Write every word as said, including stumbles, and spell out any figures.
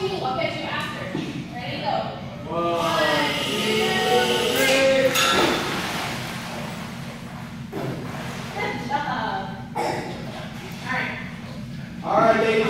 I'll catch you after. Ready, go. One, two, three. Good job. All right. All right, ladies.